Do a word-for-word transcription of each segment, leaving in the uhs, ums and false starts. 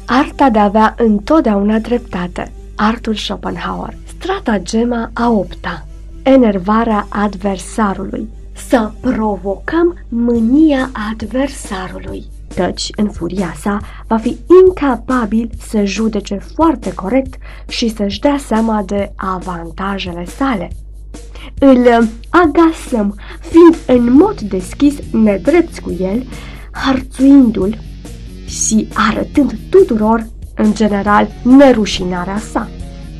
Arta de a avea întotdeauna dreptate. Arthur Schopenhauer. Stratagema a opta. Enervarea adversarului. Să provocăm mânia adversarului, căci în furia sa va fi incapabil să judece foarte corect și să-și dea seama de avantajele sale. Îl agasăm, fiind în mod deschis nedrepți cu el, hărțuindu-l și arătând tuturor, în general, nerușinarea sa.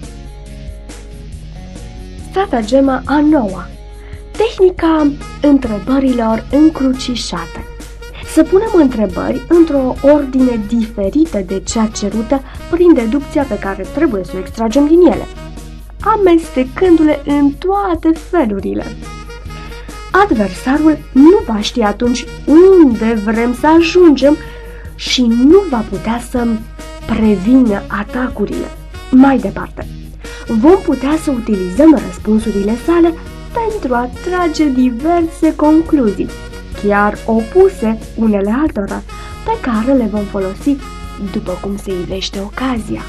Stratagema a noua. Tehnica întrebărilor încrucișate. Să punem întrebări într-o ordine diferită de cea cerută prin deducția pe care trebuie să o extragem din ele, amestecându-le în toate felurile. Adversarul nu va ști atunci unde vrem să ajungem și nu va putea să prevină atacurile. Mai departe, vom putea să utilizăm răspunsurile sale pentru a trage diverse concluzii, chiar opuse unele altora, pe care le vom folosi după cum se ivește ocazia.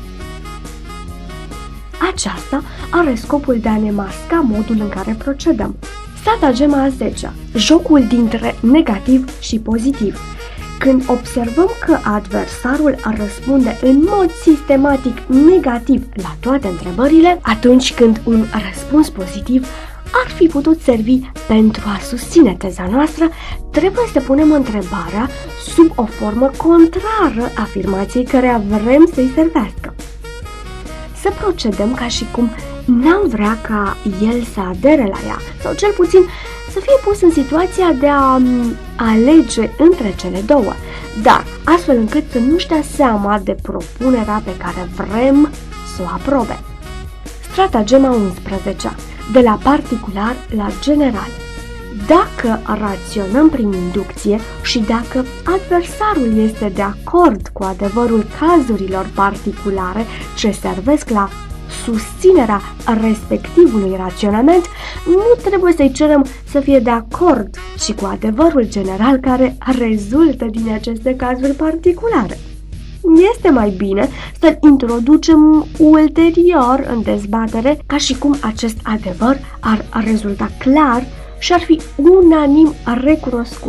Aceasta are scopul de a ne masca modul în care procedăm. Stratagema a zecea. Jocul dintre negativ și pozitiv. Când observăm că adversarul răspunde în mod sistematic negativ la toate întrebările, atunci când un răspuns pozitiv ar fi putut servi pentru a susține teza noastră, trebuie să punem întrebarea sub o formă contrară afirmației care vrem să-i servească. Să procedăm ca și cum n-am vrea ca el să adere la ea, sau cel puțin să fie pus în situația de a alege între cele două, dar astfel încât să nu-și dea seama de propunerea pe care vrem să o aprobe. Stratagema unsprezecea. De la particular la general. Dacă raționăm prin inducție și dacă adversarul este de acord cu adevărul cazurilor particulare ce servesc la susținerea respectivului raționament, nu trebuie să-i cerem să fie de acord și cu adevărul general care rezultă din aceste cazuri particulare. Este mai bine să-l introducem ulterior în dezbatere, ca și cum acest adevăr ar rezulta clar și ar fi unanim recunoscut.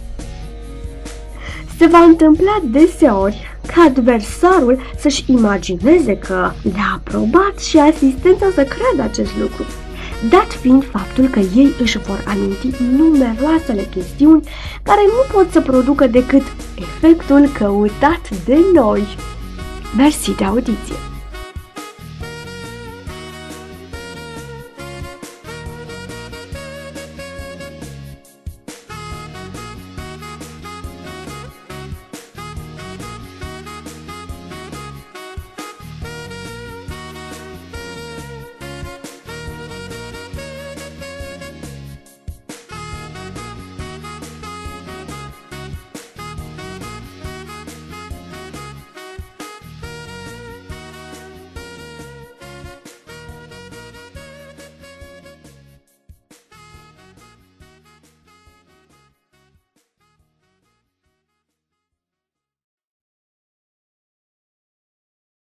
Se va întâmpla deseori ca adversarul să-și imagineze că le-a aprobat și asistența să creadă acest lucru, dat fiind faptul că ei își vor aminti numeroasele chestiuni care nu pot să producă decât efectul căutat de noi. Mersi de audiție!